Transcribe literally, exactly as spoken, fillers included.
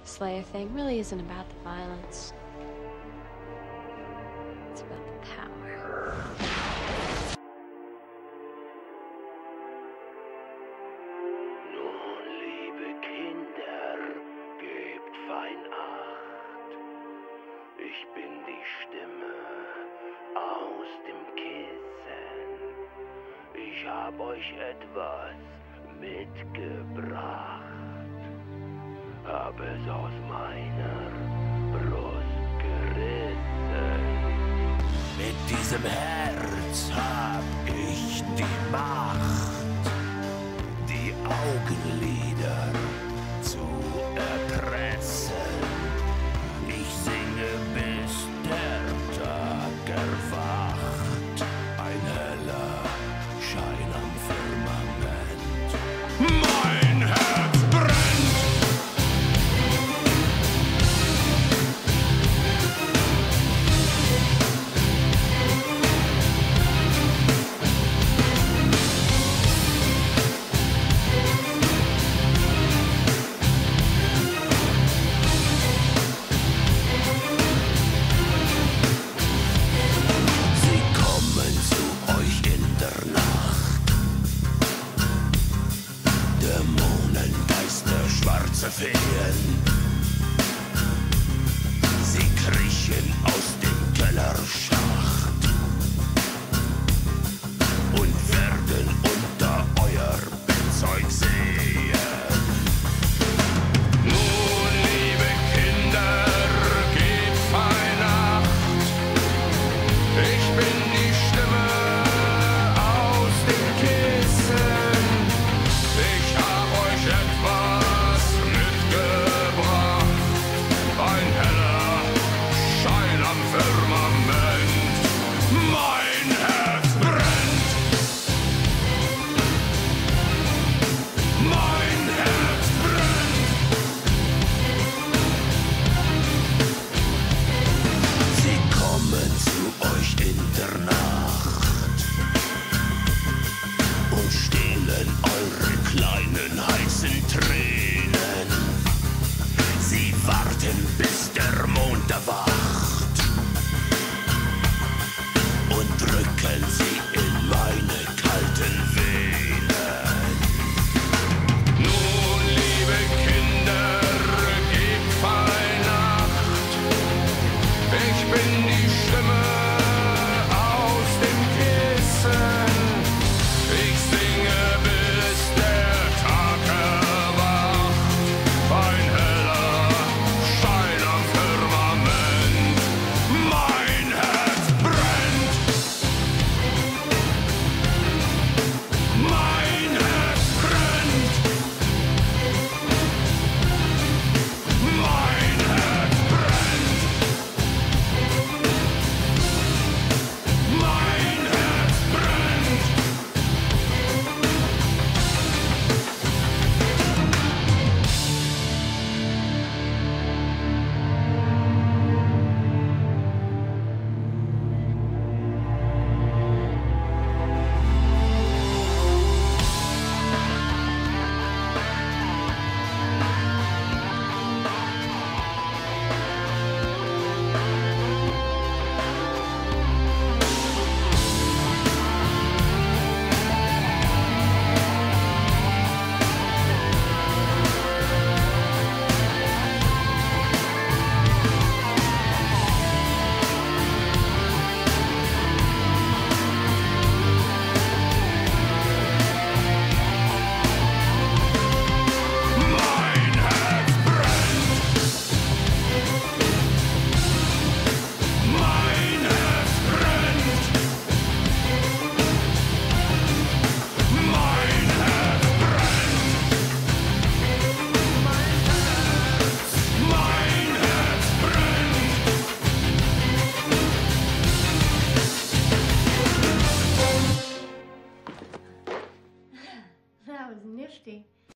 Slayer thing really isn't about the violence. It's about the power. Nun, liebe Kinder, gebt fein Acht. Ich bin die Stimme aus dem Kissen. Ich hab euch etwas mitgebracht. Hab es aus meiner Brust gerissen. Mit diesem Herz hab ich die Macht, die Augenlider zu erpressen. Ich singe, bis der Tag erwacht. Ein heller Schein am Firmament. Mein Herz brennt! Feen. Sie kriechen aus dem Kellerschacht und werden unter euer Bettzeug sehen. Nun, liebe Kinder, gebt fein Acht. Ich bin die Stimme aus dem Kissen. Ich hab euch etwas ein heller Schein am Firmament. Mein Herz brennt. Mein Herz brennt. Sie kommen zu euch in der Nacht und stehlen eure kleinen heißen Tränen. Sie warten, bis der Mond erwacht und drücken sie in meine kalten Venen. Nun, liebe Kinder, gebt fein Acht. Ich bin die Stimme aus dem Kissen. Ich singe, bis der Tag erwacht. Ein heller Schein am Firmament. Mein Herz brennt. Mein Herz brennt. Mein Herz brennt. Mein Herz brennt. That was nifty.